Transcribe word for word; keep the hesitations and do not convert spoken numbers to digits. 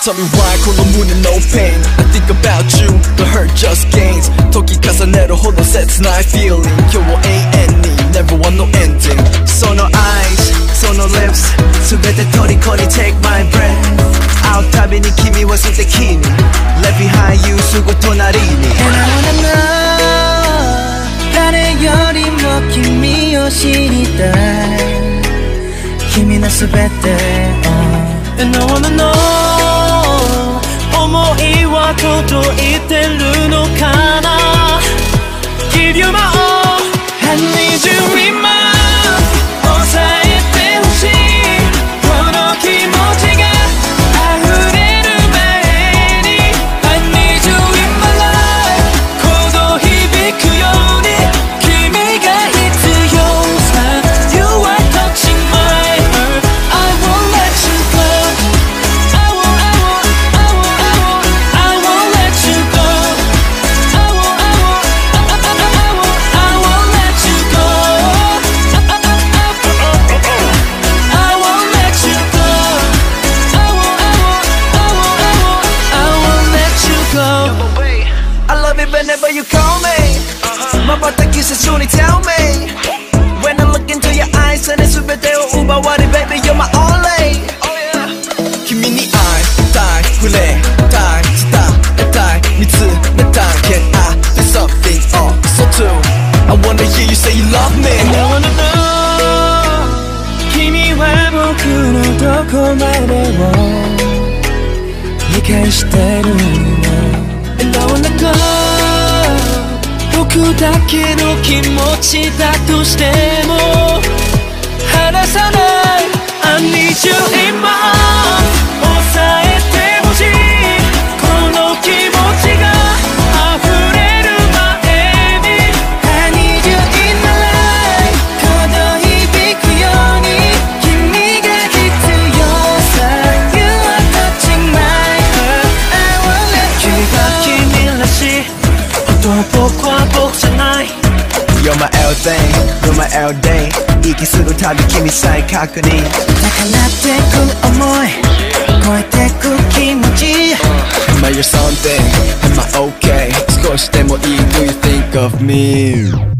Tell me why 콜로무는 no pain I think about you, the hurt just gains時重ねるほど切ない feeling 今日を永遠に never want no ending その eyes, その lips 全て虜に take my breath 会うたびに君は素敵に Left behind you すぐ隣に And I wanna know 誰よりも君を知りたい君の全てを And I wanna know 想いは届いてるのかな Give you my all I need you in my life 抑えてほしいこの気持ちが溢れる前に I need you in my life この響くように君が必要さ You are touching my heart I won't let you go I won't, I won't, I won't, I won't I won't let you go I won't, I won't, I, I, I, I won't, I won't let you go I, I, I, I won't let you go I won't, I won't, I won't, I won't I won't let you go I love it whenever you call me 마봤다 kisses soon tell me When I look into your eyes and it's全てを奪われ baby you're my only 君に愛したい触れたい伝えたい見つめたい Can I do something oh so too I wanna hear you say you love me And I wanna know 君は僕のどこまでも理解してるの And I wanna go 僕だけの気持ちだとしても離さない I need you in my arms 抑えてほしいこの気持ちが溢れる前に I need you in my life この響くように君が必要さ You are touching my heart I won't let you go 君が君らしい本当僕は僕じゃない You're my everything, you're my everyday 息するたび君再確認高鳴ってく想い超えてく気持ち Am I your something? Am I okay? 少しでもいい Do you think of me?